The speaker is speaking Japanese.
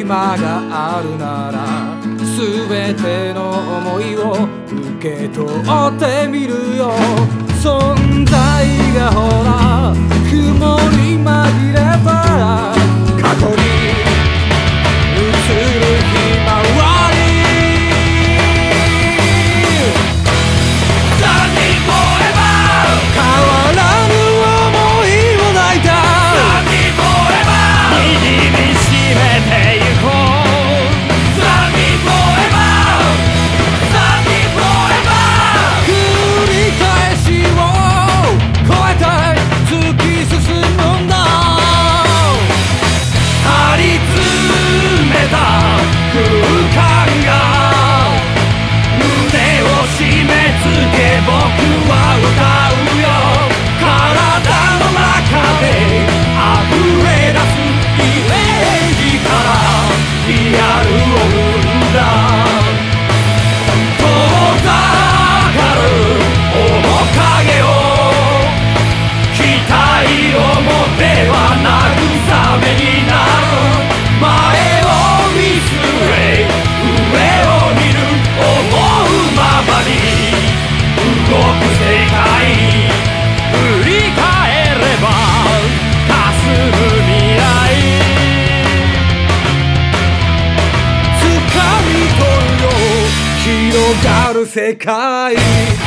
暇があるなら全ての想いを受け取ってみるよ。存在がほら雲に紛れた過去に映るひまわり。変わらぬ想いを抱いた握りしめてゆこう。繰り返しを超えて突き進むんだ。張り詰めた空間が胸を締め付け僕は歌うよ。体の中で溢れ出すイメージからリアルを生んだ。遠ざかる面影を期待を持ては慰めになる。前を見据え上を見る思うままに動く世界。振り返れば霞む未来。掴み取るよ広がる世界。